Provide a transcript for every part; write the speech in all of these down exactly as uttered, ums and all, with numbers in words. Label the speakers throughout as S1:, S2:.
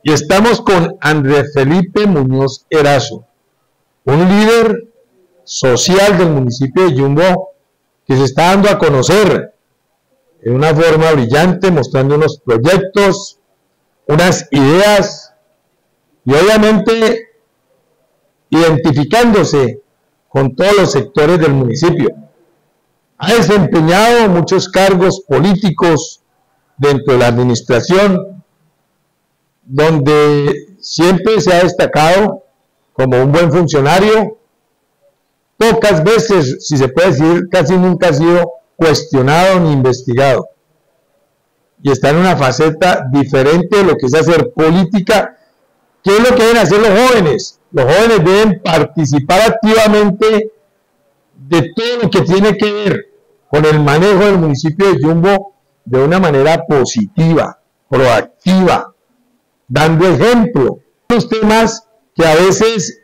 S1: Y estamos con Andrés Felipe Muñoz Erazo, un líder social del municipio de Yumbo que se está dando a conocer de una forma brillante, mostrando unos proyectos, unas ideas y obviamente identificándose con todos los sectores del municipio. Ha desempeñado muchos cargos políticos dentro de la administración, donde siempre se ha destacado como un buen funcionario. Pocas veces, si se puede decir, casi nunca ha sido cuestionado ni investigado. Y está en una faceta diferente de lo que es hacer política. ¿Qué es lo que deben hacer los jóvenes? Los jóvenes deben participar activamente de todo lo que tiene que ver con el manejo del municipio de Yumbo de una manera positiva, proactiva, dando ejemplo. Los temas que a veces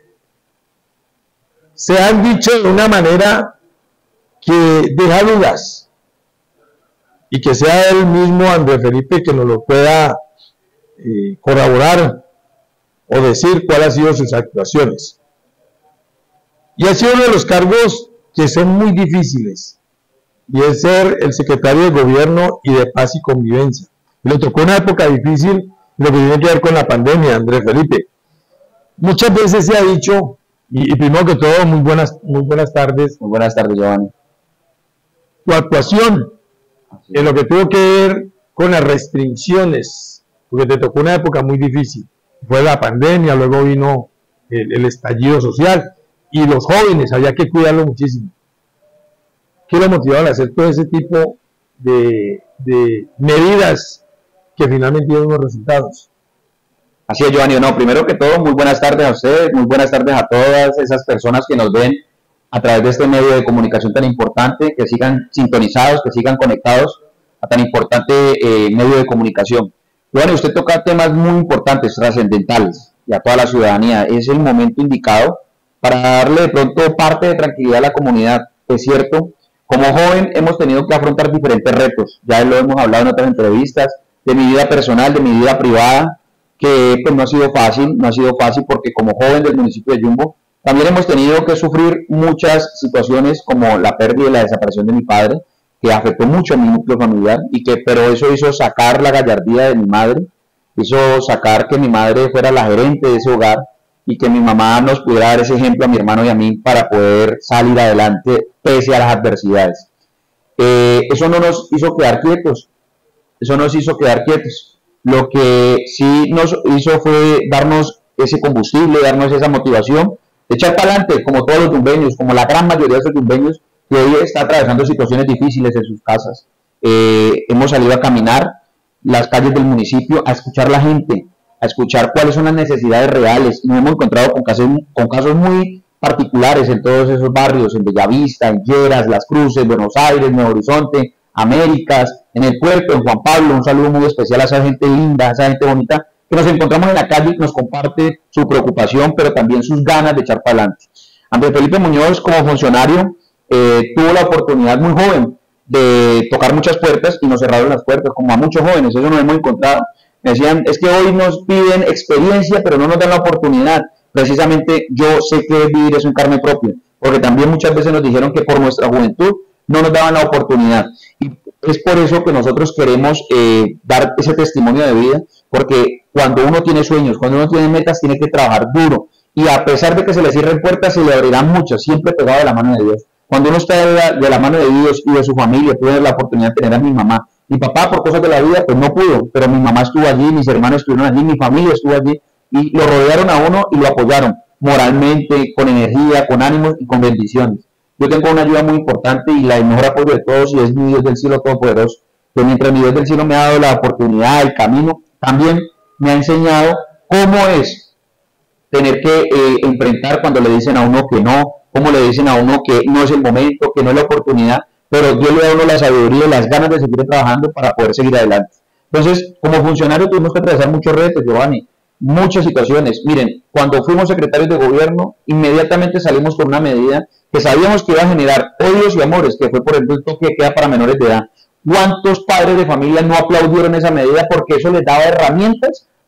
S1: se han dicho de una manera que deja dudas, y que sea él mismo, Andrés Felipe, que nos lo pueda eh, corroborar o decir cuáles han sido sus actuaciones. Y ha sido uno de los cargos que son muy difíciles, y es ser el secretario de Gobierno y de Paz y Convivencia. Le tocó una época difícil, lo que tiene que ver con la pandemia, Andrés Felipe. Muchas veces se ha dicho, y, y primero que todo, muy buenas, muy buenas tardes.
S2: Muy buenas tardes, Giovanni.
S1: Tu actuación en lo que tuvo que ver con las restricciones, porque te tocó una época muy difícil. Fue la pandemia, luego vino el, el estallido social, y los jóvenes había que cuidarlo muchísimo. ¿Qué lo motivaron a hacer todo ese tipo de, de medidas que finalmente dieron unos resultados?
S2: Así es, Giovanni. No, primero que todo, muy buenas tardes a ustedes, muy buenas tardes a todas esas personas que nos ven a través de este medio de comunicación tan importante, que sigan sintonizados, que sigan conectados a tan importante eh, medio de comunicación. Bueno, usted toca temas muy importantes, trascendentales, y a toda la ciudadanía. Es el momento indicado para darle de pronto parte de tranquilidad a la comunidad. Es cierto, como joven hemos tenido que afrontar diferentes retos, ya lo hemos hablado en otras entrevistas, de mi vida personal, de mi vida privada, que pues no ha sido fácil, no ha sido fácil porque como joven del municipio de Yumbo, también hemos tenido que sufrir muchas situaciones como la pérdida y la desaparición de mi padre, que afectó mucho a mi núcleo familiar, y que, pero eso hizo sacar la gallardía de mi madre, hizo sacar que mi madre fuera la gerente de ese hogar, y que mi mamá nos pudiera dar ese ejemplo a mi hermano y a mí para poder salir adelante pese a las adversidades. Eh, eso no nos hizo quedar quietos, eso nos hizo quedar quietos. Lo que sí nos hizo fue darnos ese combustible, darnos esa motivación, echar para adelante, como todos los yumbeños, como la gran mayoría de esos yumbeños que hoy está atravesando situaciones difíciles en sus casas. Eh, hemos salido a caminar las calles del municipio, a escuchar a la gente, a escuchar cuáles son las necesidades reales. Nos hemos encontrado con casos, con casos muy particulares en todos esos barrios, en Bellavista, en Lleras, Las Cruces, Buenos Aires, Nuevo Horizonte, Américas, en el puerto, en Juan Pablo. Un saludo muy especial a esa gente linda, a esa gente bonita, que nos encontramos en la calle y nos comparte su preocupación, pero también sus ganas de echar para adelante. Andrés Felipe Muñoz, como funcionario, eh, tuvo la oportunidad muy joven de tocar muchas puertas y nos cerraron las puertas, como a muchos jóvenes. Eso nos hemos encontrado. Me decían, es que hoy nos piden experiencia, pero no nos dan la oportunidad. Precisamente yo sé que es vivir eso en carne propia, porque también muchas veces nos dijeron que por nuestra juventud no nos daban la oportunidad. Y es por eso que nosotros queremos eh, dar ese testimonio de vida, porque cuando uno tiene sueños, cuando uno tiene metas, tiene que trabajar duro. Y a pesar de que se le cierren puertas, se le abrirán muchas, siempre pegado de la mano de Dios. Cuando uno está de la, de la mano de Dios y de su familia, tuve la oportunidad de tener a mi mamá. Mi papá, por cosas de la vida, pues no pudo, pero mi mamá estuvo allí, mis hermanos estuvieron allí, mi familia estuvo allí, y lo rodearon a uno y lo apoyaron moralmente, con energía, con ánimos y con bendiciones. Yo tengo una ayuda muy importante y la el mejor apoyo de todos, y es mi Dios del cielo todopoderoso, que mientras mi Dios del cielo me ha dado la oportunidad, el camino, también me ha enseñado cómo es tener que eh, enfrentar cuando le dicen a uno que no, cómo le dicen a uno que no es el momento, que no es la oportunidad, pero Dios le da a uno la sabiduría y las ganas de seguir trabajando para poder seguir adelante. Entonces, como funcionario tuvimos que atravesar muchos retos, Giovanni, muchas situaciones. Miren, cuando fuimos secretarios de gobierno, inmediatamente salimos con una medida que sabíamos que iba a generar odios y amores, que fue por ejemplo el toque de queda para menores de edad. ¿Cuántos padres de familia no aplaudieron esa medida? Porque eso les daba herramientas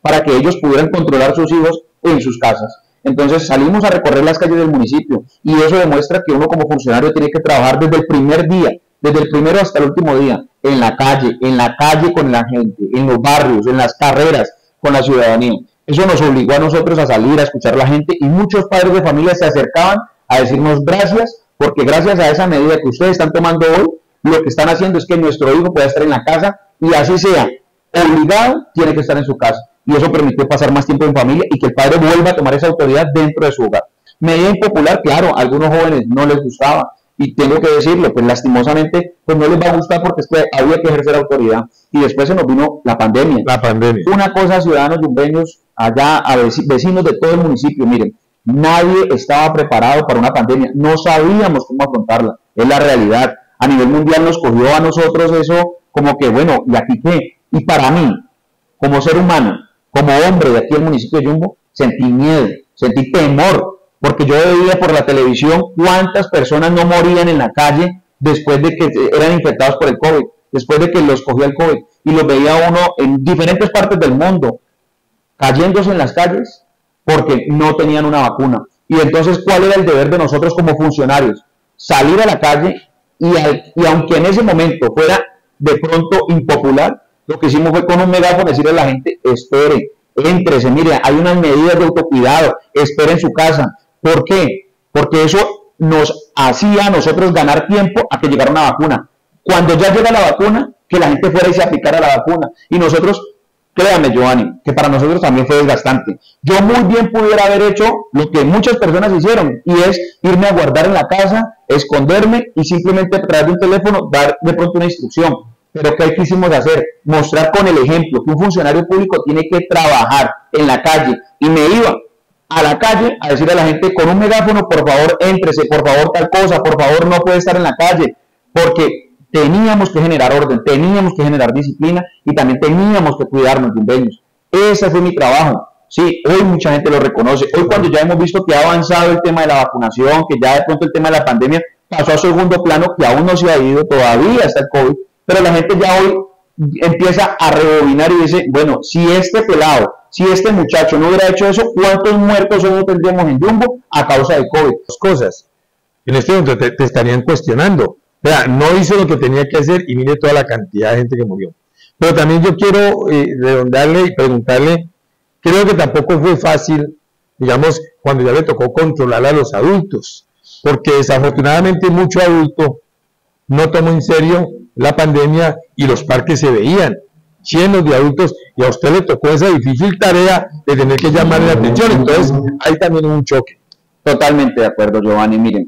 S2: para que ellos pudieran controlar sus hijos en sus casas. Entonces salimos a recorrer las calles del municipio y eso demuestra que uno como funcionario tiene que trabajar desde el primer día, desde el primero hasta el último día, en la calle, en la calle con la gente, en los barrios, en las carreras, con la ciudadanía. Eso nos obligó a nosotros a salir, a escuchar a la gente y muchos padres de familia se acercaban a decirnos gracias, porque gracias a esa medida que ustedes están tomando hoy, lo que están haciendo es que nuestro hijo pueda estar en la casa y así sea, obligado, tiene que estar en su casa. Y eso permitió pasar más tiempo en familia y que el padre vuelva a tomar esa autoridad dentro de su hogar. Medida impopular, claro, a algunos jóvenes no les gustaba, y tengo que decirlo, pues lastimosamente, pues no les va a gustar porque es que había que ejercer autoridad, y después se nos vino la pandemia.
S1: La pandemia.
S2: Una cosa, ciudadanos yumbeños, allá, a vecinos de todo el municipio, miren, nadie estaba preparado para una pandemia, no sabíamos cómo afrontarla, es la realidad. A nivel mundial nos cogió a nosotros eso como que, bueno, ¿y aquí qué? Y para mí, como ser humano, como hombre de aquí del municipio de Yumbo, sentí miedo, sentí temor, porque yo veía por la televisión cuántas personas no morían en la calle después de que eran infectados por el COVID, después de que los cogía el COVID, y los veía uno en diferentes partes del mundo, cayéndose en las calles porque no tenían una vacuna. Y entonces, ¿cuál era el deber de nosotros como funcionarios? Salir a la calle y, al, y aunque en ese momento fuera de pronto impopular, lo que hicimos fue con un megáfono decirle a la gente, espere, éntrese, mire, hay unas medidas de autocuidado, espere en su casa. ¿Por qué? Porque eso nos hacía a nosotros ganar tiempo a que llegara una vacuna. Cuando ya llega la vacuna, que la gente fuera y se aplicara la vacuna. Y nosotros, créame, Giovanni, que para nosotros también fue desgastante. Yo muy bien pudiera haber hecho lo que muchas personas hicieron, y es irme a guardar en la casa, esconderme y simplemente a través de un teléfono dar de pronto una instrucción. Pero ¿qué quisimos hacer? Mostrar con el ejemplo que un funcionario público tiene que trabajar en la calle. Y me iba a la calle a decir a la gente con un megáfono, por favor, éntrese, por favor, tal cosa, por favor, no puede estar en la calle, porque teníamos que generar orden, teníamos que generar disciplina y también teníamos que cuidarnos, yumbeños. Ese fue mi trabajo. Sí, hoy mucha gente lo reconoce. Hoy, cuando ya hemos visto que ha avanzado el tema de la vacunación, que ya de pronto el tema de la pandemia pasó a segundo plano, que aún no se ha ido, todavía está el COVID, pero la gente ya hoy empieza a rebobinar y dice, bueno, si este pelado, si este muchacho no hubiera hecho eso, ¿cuántos muertos hoy no tendríamos en Yumbo a causa del COVID?
S1: Dos cosas. En este momento te, te estarían cuestionando. O sea, no hizo lo que tenía que hacer y mire toda la cantidad de gente que murió. Pero también yo quiero eh, redondarle y preguntarle, creo que tampoco fue fácil, digamos, cuando ya le tocó controlar a los adultos, porque desafortunadamente mucho adulto no tomó en serio la pandemia y los parques se veían llenos de adultos y a usted le tocó esa difícil tarea de tener que llamarle la atención. Entonces hay también un choque.
S2: Totalmente de acuerdo, Giovanni. Miren,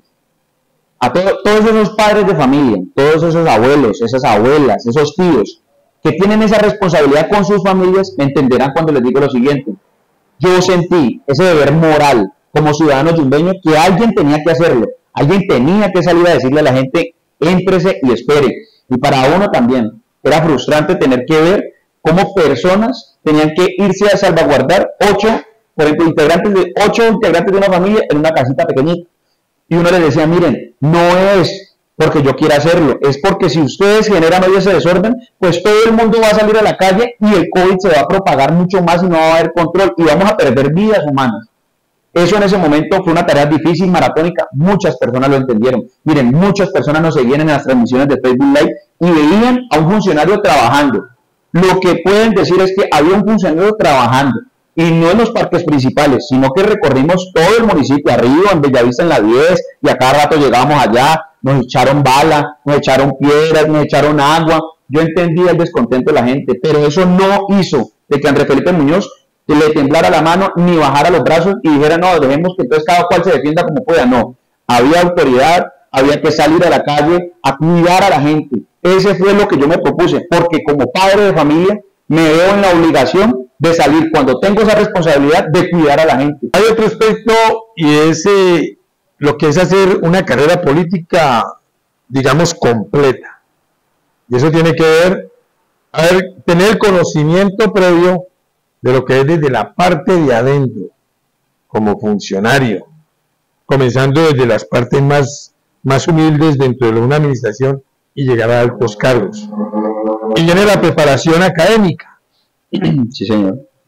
S2: a to todos esos padres de familia, todos esos abuelos, esas abuelas, esos tíos que tienen esa responsabilidad con sus familias, me entenderán cuando les digo lo siguiente. Yo sentí ese deber moral como ciudadano yumbeño que alguien tenía que hacerlo, alguien tenía que salir a decirle a la gente, éntrese y espere. Y para uno también era frustrante tener que ver cómo personas tenían que irse a salvaguardar ocho, por ejemplo, integrantes de ocho integrantes de una familia en una casita pequeñita. Y uno les decía, miren, no es porque yo quiera hacerlo, es porque si ustedes generan hoy ese desorden, pues todo el mundo va a salir a la calle y el COVID se va a propagar mucho más y no va a haber control y vamos a perder vidas humanas. Eso en ese momento fue una tarea difícil, maratónica, muchas personas lo entendieron. Miren, muchas personas nos seguían en las transmisiones de Facebook Live y veían a un funcionario trabajando. Lo que pueden decir es que había un funcionario trabajando, y no en los parques principales, sino que recorrimos todo el municipio, arriba, en Bellavista, en la diez, y a cada rato llegábamos allá, nos echaron bala, nos echaron piedras, nos echaron agua. Yo entendía el descontento de la gente, pero eso no hizo de que Andrés Felipe Muñoz le temblara la mano, ni bajara los brazos y dijera, no, dejemos que entonces cada cual se defienda como pueda. No, había autoridad, había que salir a la calle a cuidar a la gente. Ese fue lo que yo me propuse, porque como padre de familia me veo en la obligación de salir cuando tengo esa responsabilidad de cuidar a la gente.
S1: Hay otro aspecto y es eh, lo que es hacer una carrera política, digamos, completa. Y eso tiene que ver, a ver, tener conocimiento previo de lo que es desde la parte de adentro, como funcionario, comenzando desde las partes más, más humildes dentro de una administración y llegar a altos cargos. Y viene la preparación académica.
S2: Sí, señor.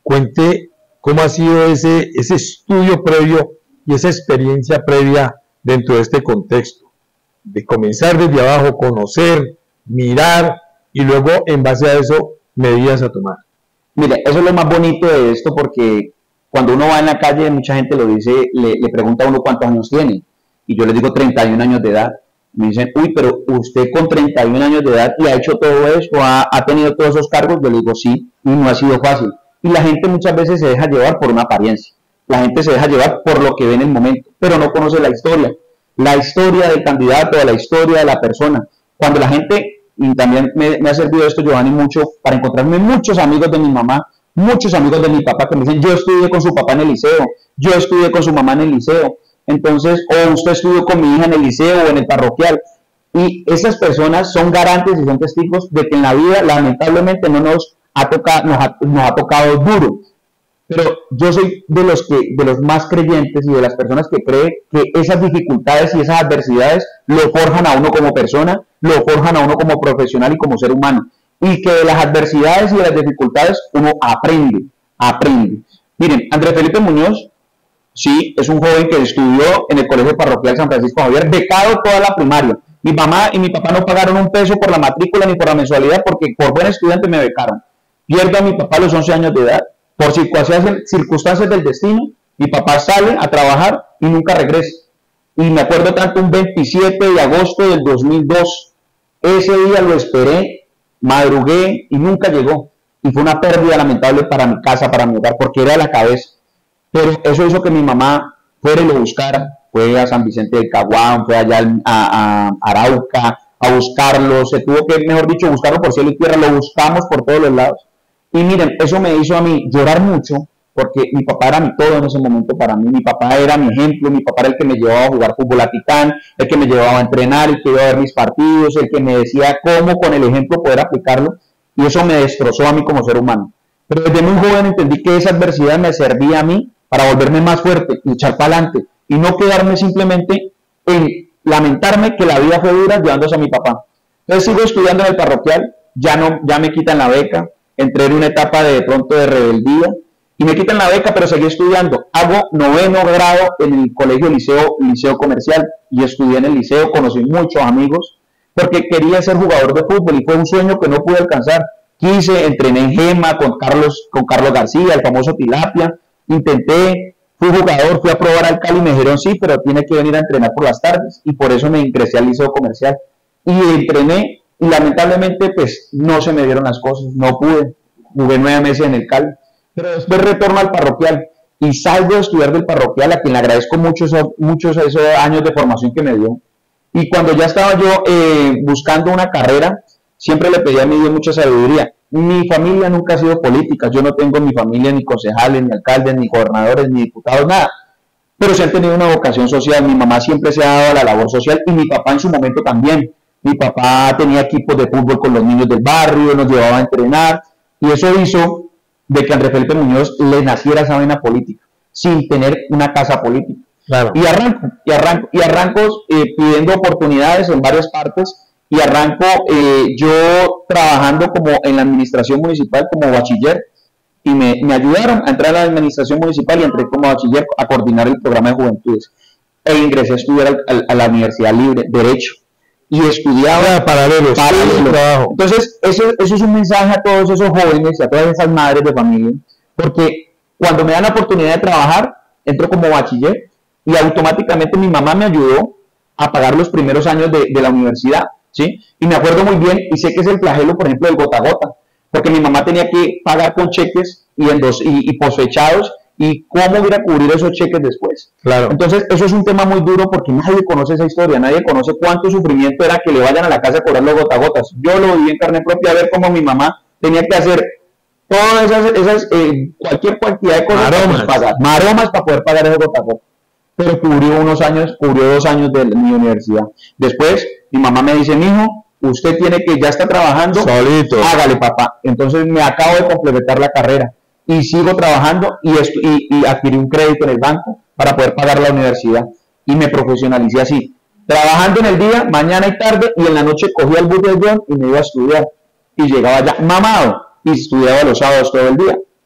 S1: cuente cómo ha sido ese, ese estudio previo y esa experiencia previa dentro de este contexto, de comenzar desde abajo, conocer, mirar y luego en base a eso medidas a tomar.
S2: Mire, eso es lo más bonito de esto, porque cuando uno va en la calle, mucha gente lo dice, le, le pregunta a uno cuántos años tiene, y yo les digo treinta y un años de edad. Me dicen, uy, pero usted con treinta y un años de edad y ha hecho todo eso, ha, ha tenido todos esos cargos. Yo le digo, sí, y no ha sido fácil. Y la gente muchas veces se deja llevar por una apariencia, la gente se deja llevar por lo que ve en el momento, pero no conoce la historia, la historia del candidato, la historia de la persona. Cuando la gente, y también me, me ha servido esto, Giovanni, mucho, para encontrarme muchos amigos de mi mamá, muchos amigos de mi papá que me dicen, yo estudié con su papá en el liceo, yo estudié con su mamá en el liceo, entonces, o usted estudió con mi hija en el liceo o en el parroquial. Y esas personas son garantes y son testigos de que en la vida, lamentablemente, no nos ha tocado, nos ha, nos ha tocado duro. Pero yo soy de los que, de los más creyentes y de las personas que creen que esas dificultades y esas adversidades lo forjan a uno como persona, lo forjan a uno como profesional y como ser humano. Y que de las adversidades y de las dificultades uno aprende, aprende. Miren, Andrés Felipe Muñoz, sí, es un joven que estudió en el Colegio Parroquial San Francisco Javier, becado toda la primaria. Mi mamá y mi papá no pagaron un peso por la matrícula ni por la mensualidad, porque por buen estudiante me becaron. Pierdo a mi papá a los once años de edad. Por circunstancias del destino, mi papá sale a trabajar y nunca regresa. Y me acuerdo tanto un veintisiete de agosto del dos mil dos. Ese día lo esperé, madrugué y nunca llegó. Y fue una pérdida lamentable para mi casa, para mi hogar, porque era la cabeza. Pero eso hizo que mi mamá fuera y lo buscara. Fue a San Vicente del Caguán, fue allá a, a Arauca a buscarlo. Se tuvo que, mejor dicho, buscarlo por cielo y tierra. Lo buscamos por todos los lados. Y miren, eso me hizo a mí llorar mucho, porque mi papá era mi todo en ese momento para mí. Mi papá era mi ejemplo, mi papá era el que me llevaba a jugar fútbol a Titán, el que me llevaba a entrenar, el que iba a ver mis partidos, el que me decía cómo con el ejemplo poder aplicarlo. Y eso me destrozó a mí como ser humano. Pero desde muy joven entendí que esa adversidad me servía a mí para volverme más fuerte y echar para adelante. Y no quedarme simplemente en lamentarme que la vida fue dura llevándose a mi papá. Entonces sigo estudiando en el parroquial, ya, no, ya me quitan la beca, entré en una etapa de, de pronto de rebeldía y me quitan la beca, pero seguí estudiando. Hago noveno grado en el colegio liceo, liceo comercial, y estudié en el liceo, conocí muchos amigos, porque quería ser jugador de fútbol y fue un sueño que no pude alcanzar. Quise, entrené en Gema con Carlos, con Carlos García, el famoso Tilapia, intenté, fui jugador, fui a probar al Cali y me dijeron sí, pero tiene que venir a entrenar por las tardes, y por eso me ingresé al liceo comercial y entrené, y lamentablemente pues no se me dieron las cosas, no pude, jugué nueve meses en el Cali, pero después retorno al parroquial y salgo a estudiar del parroquial, a quien le agradezco mucho esos, muchos esos años de formación que me dio. Y cuando ya estaba yo eh, buscando una carrera, siempre le pedí a mi Dios mucha sabiduría. Mi familia nunca ha sido política, yo no tengo en mi familia ni concejales, ni alcaldes, ni gobernadores, ni diputados, nada. Pero sí han tenido una vocación social. Mi mamá siempre se ha dado a la labor social y mi papá en su momento también. Mi papá tenía equipos de fútbol con los niños del barrio, nos llevaba a entrenar, y eso hizo de que Andrés Felipe Muñoz le naciera esa vena política, sin tener una casa política. Claro. Y arranco, y arranco, y arranco eh, pidiendo oportunidades en varias partes, y arranco eh, yo trabajando como en la administración municipal como bachiller, y me, me ayudaron a entrar a la administración municipal y entré como bachiller a coordinar el programa de juventudes. E ingresé a estudiar a, a, a la Universidad Libre, Derecho. Y estudiaba paralelo, paralelo. Entonces, eso, eso es un mensaje a todos esos jóvenes y a todas esas madres de familia, porque cuando me dan la oportunidad de trabajar, entro como bachiller y automáticamente mi mamá me ayudó a pagar los primeros años de, de la universidad, ¿sí? Y me acuerdo muy bien, y sé que es el flagelo, por ejemplo, del gota a gota, porque mi mamá tenía que pagar con cheques y, en dos, y, y posfechados, y cómo ir a cubrir esos cheques después. Claro. Entonces, eso es un tema muy duro porque nadie conoce esa historia, nadie conoce cuánto sufrimiento era que le vayan a la casa a cobrar los gota a gotas. Yo lo viví en carne propia, a ver cómo mi mamá tenía que hacer todas esas, esas eh, cualquier cantidad de cosas maromas. Para pagar, maromas para poder pagar esos gota a gotas. Pero cubrió unos años, cubrió dos años de mi universidad. Después, mi mamá me dice, mijo, usted tiene que, ya está trabajando, solito, hágale papá. Entonces me acabo de complementar la carrera y sigo trabajando y, esto, y, y adquirí un crédito en el banco para poder pagar la universidad y me profesionalicé así, trabajando en el día, mañana y tarde, y en la noche cogía el bus del avión y me iba a estudiar y llegaba ya mamado y estudiaba los sábados todo el día.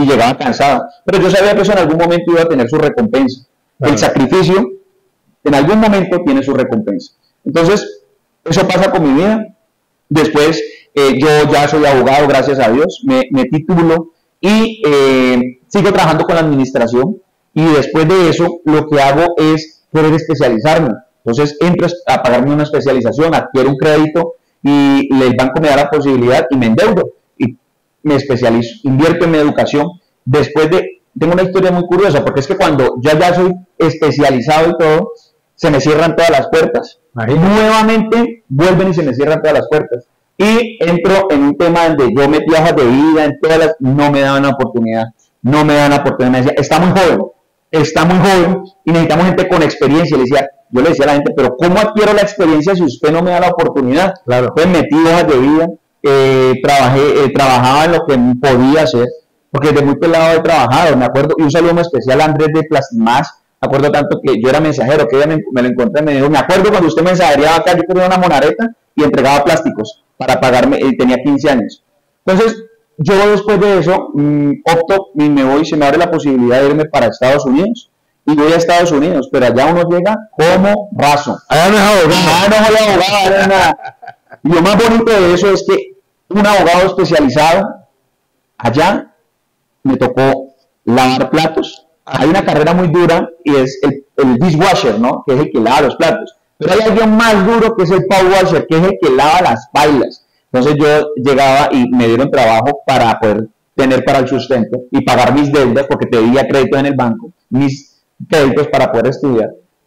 S2: y llegaba cansado. Pero yo sabía que eso en algún momento iba a tener su recompensa. Claro. El sacrificio en algún momento tiene su recompensa. Entonces, eso pasa con mi vida. Después, eh, yo ya soy abogado, gracias a Dios, me, me titulo y eh, sigo trabajando con la administración. Y después de eso, lo que hago es querer especializarme. Entonces, entro a pagarme una especialización, adquiero un crédito y el banco me da la posibilidad y me endeudo. Y me especializo, invierto en mi educación. Después de, tengo una historia muy curiosa, porque es que cuando ya ya soy especializado y todo, se me cierran todas las puertas. Ahí. Nuevamente vuelven y se me cierran todas las puertas. Y entro en un tema donde yo metí hojas de vida, en todas las, no me daban la oportunidad, no me daban la oportunidad, me decía, está muy joven, está muy joven y necesitamos gente con experiencia. Le decía, yo le decía a la gente, pero ¿cómo adquiero la experiencia si usted no me da la oportunidad? Claro. Entonces metí hojas de vida, eh, trabajé, eh, trabajaba en lo que podía hacer, porque desde muy pelado he trabajado, me acuerdo, y un saludo muy especial a Andrés de Plastimás. Me acuerdo tanto que yo era mensajero, que ella me, me lo encontré y me dijo, me acuerdo cuando usted mensajereaba acá, yo tenía una monareta y entregaba plásticos para pagarme, y tenía quince años. Entonces, yo después de eso, mmm, opto y me voy, se me abre la posibilidad de irme para Estados Unidos, y voy a Estados Unidos, pero allá uno llega como raso. Allá no es abogado. Allá no soy abogado, allá no es nada. Y lo más bonito de eso es que un abogado especializado, allá me tocó lavar platos. Hay una carrera muy dura y es el, el dishwasher, ¿no? Que es el que lava los platos. Pero hay alguien más duro que es el power washer, que es el que lava las pailas. Entonces yo llegaba y me dieron trabajo para poder tener para el sustento y pagar mis deudas, porque pedía créditos en el banco, mis créditos para poder estudiar.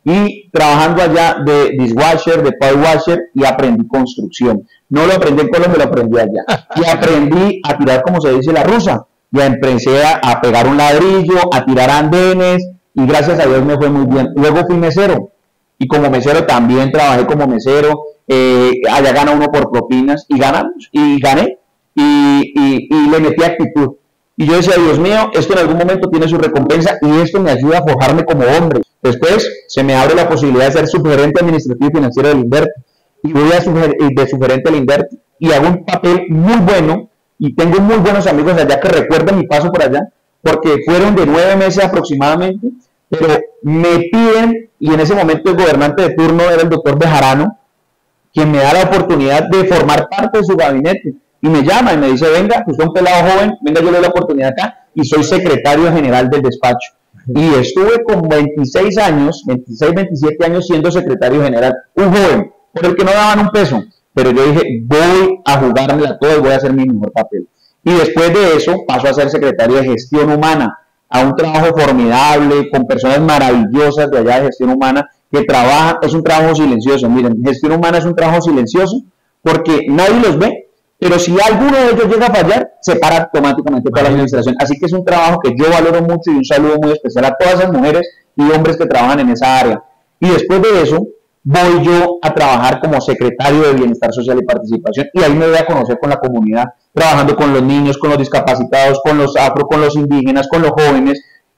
S2: Y trabajando allá de dishwasher, de power washer, y aprendí construcción. No lo aprendí en Colombia, lo aprendí allá. Y aprendí a tirar, como se dice, la rusa. Ya empecé a, a pegar un ladrillo, a tirar andenes, y gracias a Dios me fue muy bien. Luego fui mesero, y como mesero también trabajé como mesero, eh, allá gana uno por propinas, y ganamos, y gané, y, y, y le metí actitud. Y yo decía, Dios mío, esto en algún momento tiene su recompensa, y esto me ayuda a forjarme como hombre. Después se me abre la posibilidad de ser subgerente administrativo y financiero del INDERT, y voy a suger, de subgerente del INDERT, y hago un papel muy bueno, y tengo muy buenos amigos allá que recuerdan mi paso por allá, porque fueron de nueve meses aproximadamente, pero me piden, y en ese momento el gobernante de turno era el doctor Bejarano, quien me da la oportunidad de formar parte de su gabinete, y me llama y me dice, venga, usted es un pelado joven, venga, yo le doy la oportunidad acá, y soy secretario general del despacho. Y estuve con veintiséis años, veintiséis, veintisiete años siendo secretario general, un joven, por el que no daban un peso. Pero yo dije, voy a jugármela todo y voy a hacer mi mejor papel. Y después de eso paso a ser secretario de gestión humana, a un trabajo formidable, con personas maravillosas de allá de gestión humana, que trabajan, es un trabajo silencioso. Miren, gestión humana es un trabajo silencioso, porque nadie los ve, pero si alguno de ellos llega a fallar, se para automáticamente toda la administración. Así que es un trabajo que yo valoro mucho, y un saludo muy especial a todas esas mujeres y hombres que trabajan en esa área. Y después de eso, voy yo a trabajar como secretario de Bienestar Social y Participación, y ahí me voy a conocer con la comunidad, trabajando con los niños, con los discapacitados, con los afro, con los indígenas, con los jóvenes,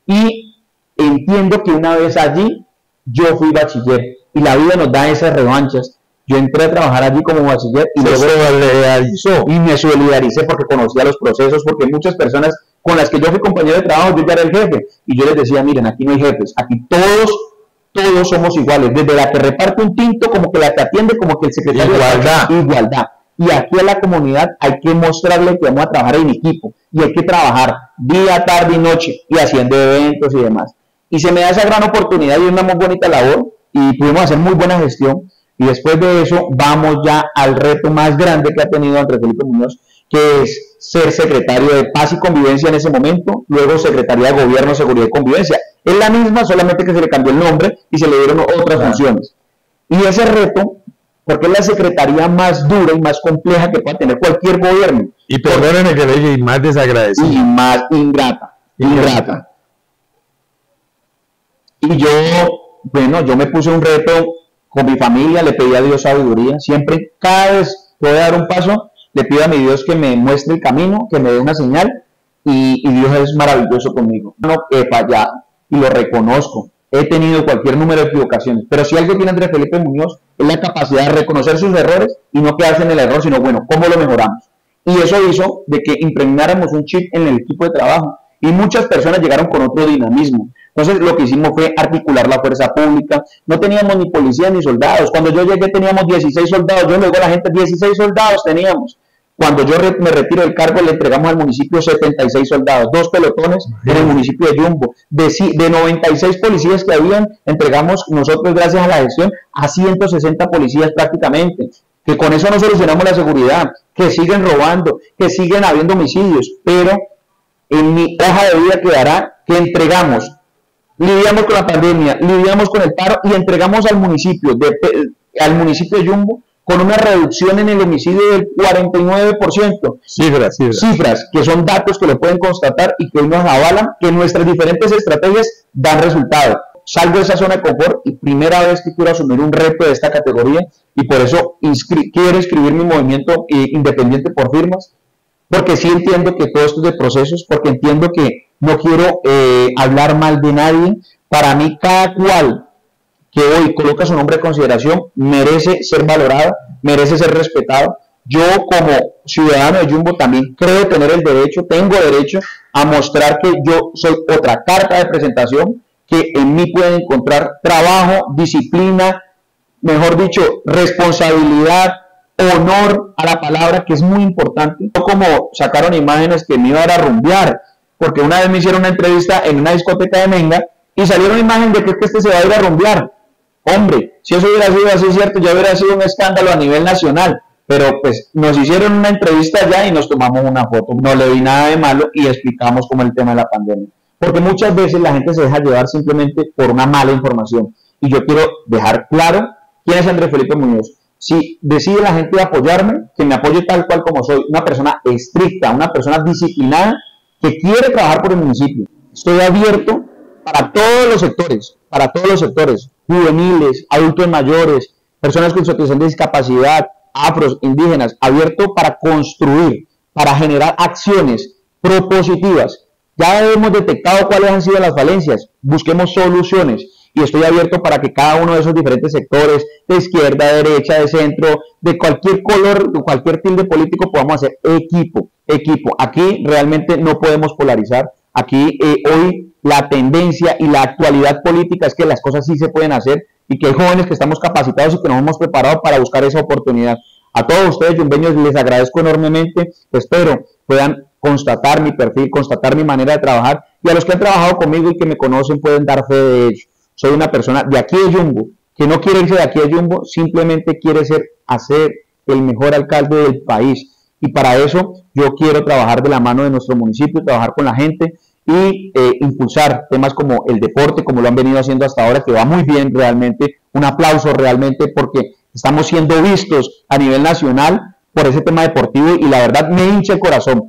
S2: y entiendo que una vez allí yo fui bachiller, y la vida nos da esas revanchas. Yo entré a trabajar allí como bachiller y, luego solidarizó. y me solidaricé porque conocía los procesos, porque muchas personas con las que yo fui compañero de trabajo, yo ya era el jefe, y yo les decía, miren, aquí no hay jefes, aquí todos todos somos iguales, desde la que reparte un tinto, como que la que atiende, como que el secretario. Igualdad. De igualdad. Y aquí a la comunidad hay que mostrarle que vamos a trabajar en equipo, y hay que trabajar día, tarde y noche, y haciendo eventos y demás. Y se me da esa gran oportunidad y una muy bonita labor, y pudimos hacer muy buena gestión, y después de eso vamos ya al reto más grande que ha tenido Andrés Felipe Muñoz, que es ser secretario de Paz y Convivencia en ese momento, luego Secretaría de Gobierno, Seguridad y Convivencia. Es la misma, solamente que se le cambió el nombre y se le dieron otras funciones. Y ese reto, porque es la secretaría más dura y más compleja que pueda tener cualquier gobierno.
S1: Y perdónenme que le diga, y más desagradecida.
S2: Y más ingrata, ingrata. Y yo, bueno, yo me puse un reto con mi familia, le pedí a Dios sabiduría. Siempre, cada vez que voy a dar un paso, le pido a mi Dios que me muestre el camino, que me dé una señal, y, y Dios es maravilloso conmigo. No he fallado, y lo reconozco. He tenido cualquier número de equivocaciones, pero si algo tiene Andrés Felipe Muñoz es la capacidad de reconocer sus errores y no quedarse en el error, sino bueno, ¿cómo lo mejoramos? Y eso hizo de que impregnáramos un chip en el equipo de trabajo, y muchas personas llegaron con otro dinamismo. Entonces lo que hicimos fue articular la fuerza pública, no teníamos ni policías ni soldados, cuando yo llegué teníamos dieciséis soldados, yo le digo a la gente, dieciséis soldados teníamos. Cuando yo re, me retiro del cargo, le entregamos al municipio setenta y seis soldados, dos pelotones en el municipio de Yumbo. De, de noventa y seis policías que habían, entregamos nosotros, gracias a la gestión, a ciento sesenta policías prácticamente. Que con eso no solucionamos la seguridad, que siguen robando, que siguen habiendo homicidios, pero en mi hoja de vida quedará que entregamos, lidiamos con la pandemia, lidiamos con el paro y entregamos al municipio de, al municipio de Yumbo con una reducción en el homicidio del cuarenta y nueve por ciento.
S1: Cifras, cifras.
S2: Cifras, que son datos que lo pueden constatar y que hoy nos avalan que nuestras diferentes estrategias dan resultado. Salgo de esa zona de confort y primera vez que quiero asumir un reto de esta categoría y por eso inscri quiero inscribir mi movimiento eh, independiente por firmas, porque sí entiendo que todo esto es de procesos, porque entiendo que no quiero eh, hablar mal de nadie. Para mí, cada cual que hoy coloca su nombre de consideración merece ser valorado, merece ser respetado. Yo como ciudadano de Yumbo también creo tener el derecho, tengo derecho a mostrar que yo soy otra carta de presentación, que en mí pueden encontrar trabajo, disciplina, mejor dicho, responsabilidad, honor a la palabra, que es muy importante. No como sacaron imágenes que me iba a, a rumbear, porque una vez me hicieron una entrevista en una discoteca de Menga y salieron imágenes de que este se va a ir a rumbear. Hombre, si eso hubiera sido así, cierto, ya hubiera sido un escándalo a nivel nacional, pero pues nos hicieron una entrevista allá y nos tomamos una foto, no le vi nada de malo y explicamos cómo el tema de la pandemia, porque muchas veces la gente se deja llevar simplemente por una mala información, y yo quiero dejar claro quién es Andrés Felipe Muñoz. Si decide la gente apoyarme, que me apoye tal cual como soy, una persona estricta, una persona disciplinada, que quiere trabajar por el municipio. Estoy abierto para todos los sectores, para todos los sectores, juveniles, adultos mayores, personas con situación de discapacidad, afros, indígenas, abierto para construir, para generar acciones propositivas. Ya hemos detectado cuáles han sido las falencias, busquemos soluciones y estoy abierto para que cada uno de esos diferentes sectores, de izquierda, de derecha, de centro, de cualquier color, de cualquier tilde político, podamos hacer equipo, equipo. Aquí realmente no podemos polarizar. Aquí eh, hoy la tendencia y la actualidad política es que las cosas sí se pueden hacer y que hay jóvenes que estamos capacitados y que nos hemos preparado para buscar esa oportunidad. A todos ustedes, yumbeños, les agradezco enormemente. Espero puedan constatar mi perfil, constatar mi manera de trabajar, y a los que han trabajado conmigo y que me conocen pueden dar fe de ello. Soy una persona de aquí de Yumbo, que no quiere irse de aquí de Yumbo, simplemente quiere ser, hacer el mejor alcalde del país. Y para eso yo quiero trabajar de la mano de nuestro municipio, trabajar con la gente y eh, impulsar temas como el deporte, como lo han venido haciendo hasta ahora, que va muy bien realmente. Un aplauso realmente porque estamos siendo vistos a nivel nacional por ese tema deportivo y la verdad me hincha el corazón.